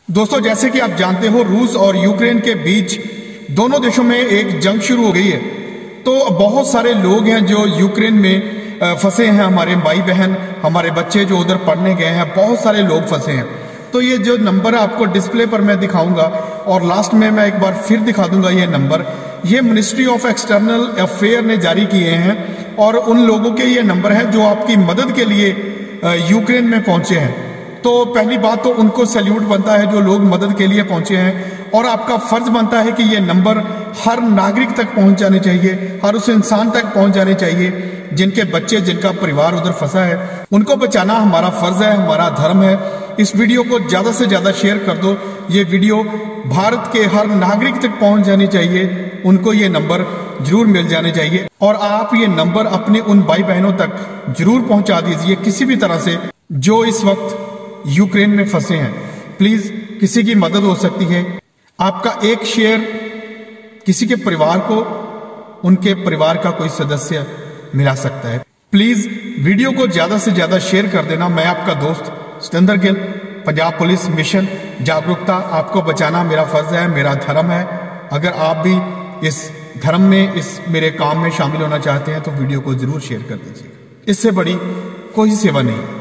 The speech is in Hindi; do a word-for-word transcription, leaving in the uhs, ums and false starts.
दोस्तों, जैसे कि आप जानते हो, रूस और यूक्रेन के बीच दोनों देशों में एक जंग शुरू हो गई है। तो बहुत सारे लोग हैं जो यूक्रेन में फंसे हैं, हमारे भाई बहन, हमारे बच्चे जो उधर पढ़ने गए हैं, बहुत सारे लोग फंसे हैं। तो ये जो नंबर आपको डिस्प्ले पर मैं दिखाऊंगा और लास्ट में मैं एक बार फिर दिखा दूंगा ये नंबर, ये मिनिस्ट्री ऑफ एक्सटर्नल अफेयर ने जारी किए हैं और उन लोगों के ये नंबर हैं जो आपकी मदद के लिए यूक्रेन में पहुंचे हैं। तो पहली बात तो उनको सैल्यूट बनता है जो लोग मदद के लिए पहुंचे हैं, और आपका फर्ज बनता है कि ये नंबर हर नागरिक तक पहुंच जाने चाहिए, हर उस इंसान तक पहुंच जाने चाहिए जिनके बच्चे, जिनका परिवार उधर फंसा है। उनको बचाना हमारा फर्ज है, हमारा धर्म है। इस वीडियो को ज्यादा से ज्यादा शेयर कर दो। ये वीडियो भारत के हर नागरिक तक पहुंच जानी चाहिए, उनको ये नंबर जरूर मिल जाने चाहिए। और आप ये नंबर अपने उन भाई बहनों तक जरूर पहुंचा दीजिए किसी भी तरह से जो इस वक्त यूक्रेन में फंसे हैं। प्लीज, किसी की मदद हो सकती है। आपका एक शेयर किसी के परिवार को, उनके परिवार का कोई सदस्य मिला सकता है। प्लीज वीडियो को ज्यादा से ज्यादा शेयर कर देना। मैं आपका दोस्त सतेंद्र गिल, पंजाब पुलिस मिशन जागरूकता। आपको बचाना मेरा फर्ज है, मेरा धर्म है। अगर आप भी इस धर्म में, इस मेरे काम में शामिल होना चाहते हैं तो वीडियो को जरूर शेयर कर दीजिए। इससे बड़ी कोई सेवा नहीं।